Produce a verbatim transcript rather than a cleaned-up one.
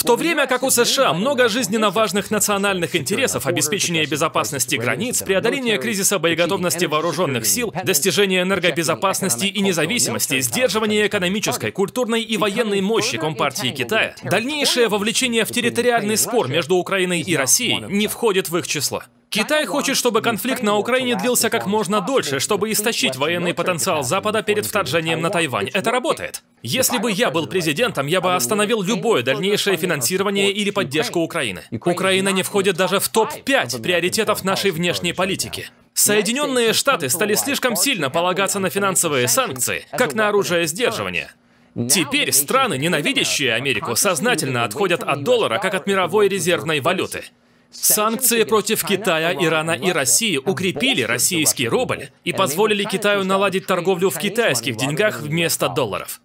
В то время как у США много жизненно важных национальных интересов: обеспечение безопасности границ, преодоление кризиса боеготовности вооруженных сил, достижение энергобезопасности и независимости, сдерживание экономической, культурной и военной мощи Компартии Китая, дальнейшее вовлечение в территориальный спор между Украиной и Россией не входит в их число. Китай хочет, чтобы конфликт на Украине длился как можно дольше, чтобы истощить военный потенциал Запада перед вторжением на Тайвань. Это работает. Если бы я был президентом, я бы остановил любое дальнейшее финансирование или поддержку Украины. Украина не входит даже в топ пять приоритетов нашей внешней политики. Соединенные Штаты стали слишком сильно полагаться на финансовые санкции, как на оружие сдерживания. Теперь страны, ненавидящие Америку, сознательно отходят от доллара, как от мировой резервной валюты. Санкции против Китая, Ирана и России укрепили российский рубль и позволили Китаю наладить торговлю в китайских деньгах вместо долларов.